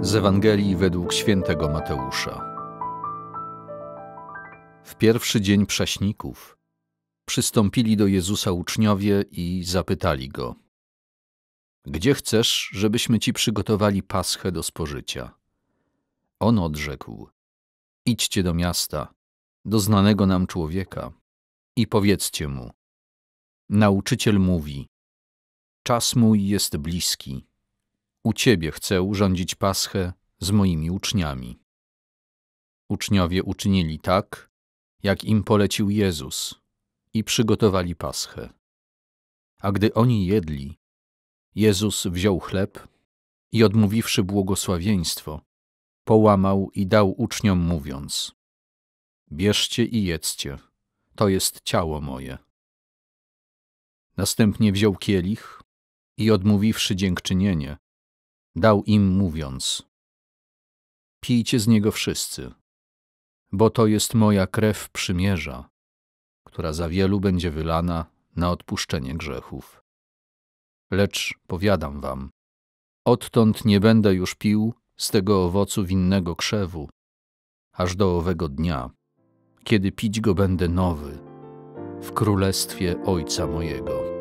Z Ewangelii według świętego Mateusza. W pierwszy dzień Prześników przystąpili do Jezusa uczniowie i zapytali Go: Gdzie chcesz, żebyśmy Ci przygotowali paschę do spożycia? On odrzekł: Idźcie do miasta, do znanego nam człowieka i powiedzcie mu: Nauczyciel mówi: Czas mój jest bliski. U Ciebie chcę urządzić paschę z moimi uczniami. Uczniowie uczynili tak, jak im polecił Jezus, i przygotowali paschę. A gdy oni jedli, Jezus wziął chleb i odmówiwszy błogosławieństwo, połamał i dał uczniom, mówiąc: Bierzcie i jedzcie, to jest ciało moje. Następnie wziął kielich i odmówiwszy dziękczynienie, dał im, mówiąc: Pijcie z niego wszyscy, bo to jest moja krew przymierza, która za wielu będzie wylana na odpuszczenie grzechów. Lecz powiadam wam, odtąd nie będę już pił z tego owocu winnego krzewu, aż do owego dnia, kiedy pić go będę nowy w królestwie Ojca mojego.